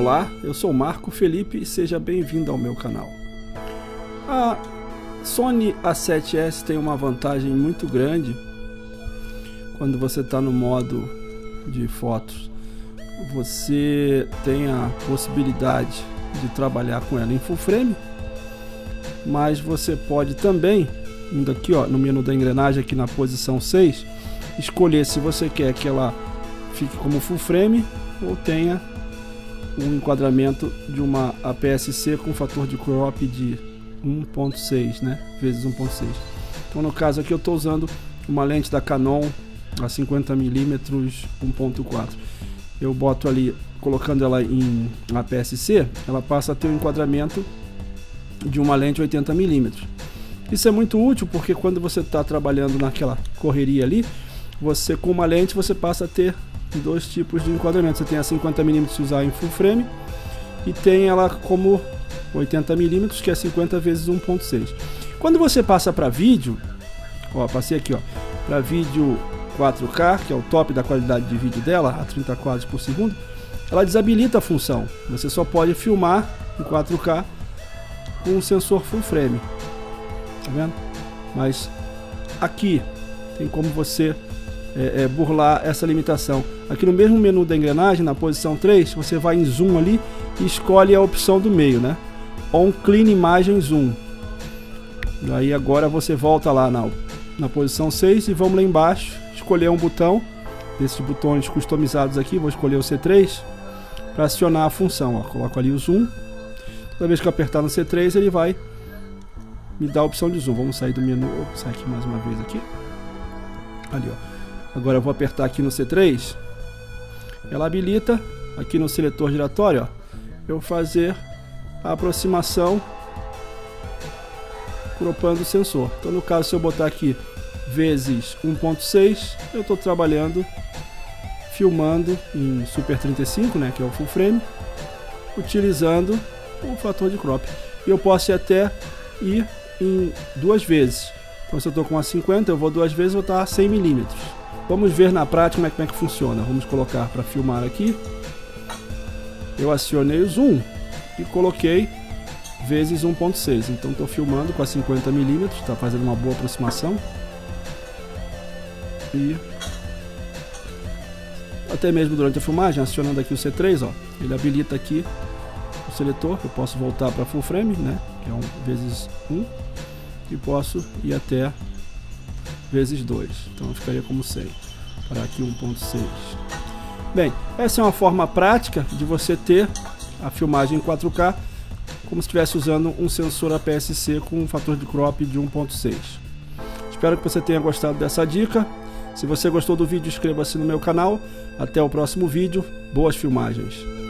Olá, eu sou Marco Felipe e seja bem-vindo ao meu canal. A Sony A7S tem uma vantagem muito grande quando você está no modo de fotos. Você tem a possibilidade de trabalhar com ela em full frame, mas você pode também, indo aqui no menu da engrenagem, aqui na posição 6, escolher se você quer que ela fique como full frame ou tenha um enquadramento de uma APS-C com fator de crop de 1.6, né, vezes 1.6. Então no caso aqui eu estou usando uma lente da Canon a 50mm 1.4. Eu boto ali, colocando ela em APS-C, ela passa a ter um enquadramento de uma lente 80mm. Isso é muito útil porque quando você está trabalhando naquela correria ali, você com uma lente você passa a ter dois tipos de enquadramento. Você tem a 50mm se usar em full frame e tem ela como 80mm, que é 50 vezes 1.6. Quando você passa para vídeo, passei aqui para vídeo 4K, que é o top da qualidade de vídeo dela, a 30 quadros por segundo, ela desabilita a função. Você só pode filmar em 4K com um sensor full frame, tá vendo? Mas aqui tem como você burlar essa limitação. Aqui no mesmo menu da engrenagem, na posição 3, você vai em zoom ali e escolhe a opção do meio, né? On Clean Imagem Zoom. Aí agora você volta lá na posição 6 e vamos lá embaixo escolher um botão desses botões customizados aqui. Vou escolher o C3 para acionar a função. Coloco ali o zoom. Toda vez que eu apertar no C3 ele vai me dar a opção de zoom. Vamos sair do menu, sair aqui mais uma vez aqui. Ali, Agora eu vou apertar aqui no C3, ela habilita aqui no seletor giratório, eu fazer a aproximação cropando o sensor. Então no caso, se eu botar aqui vezes 1.6, eu estou trabalhando, filmando em Super 35, né, que é o full frame, utilizando o fator de crop. E eu posso até ir em duas vezes. Então se eu estou com a 50, eu vou duas vezes, vou estar a 100mm. Vamos ver na prática como é que funciona. Vamos colocar para filmar aqui. Eu acionei o zoom e coloquei vezes 1.6. Então estou filmando com a 50mm, está fazendo uma boa aproximação. E até mesmo durante a filmagem, acionando aqui o C3, ele habilita aqui o seletor. Eu posso voltar para full frame, né, que é vezes 1, e posso ir até vezes 2, então ficaria como 100, para aqui 1.6. Bem, essa é uma forma prática de você ter a filmagem em 4K como se estivesse usando um sensor APS-C com um fator de crop de 1.6. Espero que você tenha gostado dessa dica. Se você gostou do vídeo, inscreva-se no meu canal. Até o próximo vídeo. Boas filmagens!